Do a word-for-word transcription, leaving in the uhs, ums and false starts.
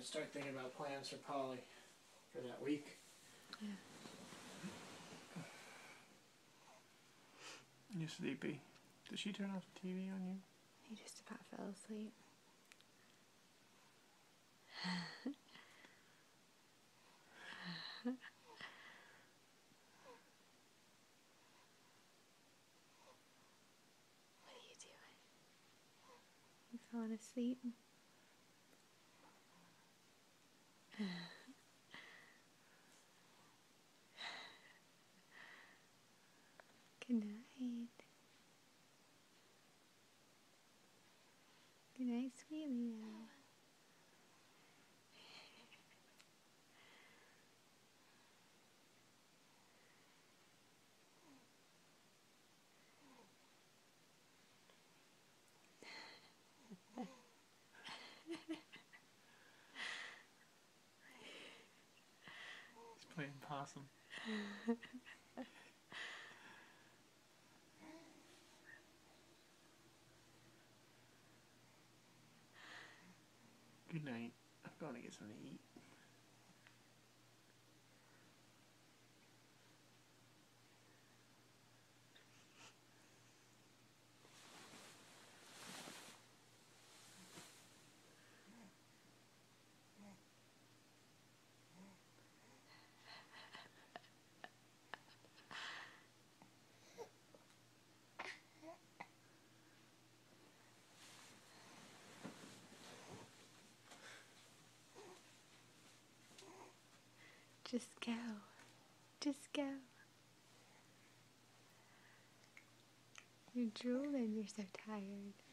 start thinking about plans for Polly for that week. Yeah. You sleepy? Did she turn off the T V on you? He just about fell asleep. What are you doing? You falling asleep? Good night. Good night, sweet Leo. He's playing possum. Good night. I'm going to get something to eat. Just go. Just go. You're drooling. You're so tired.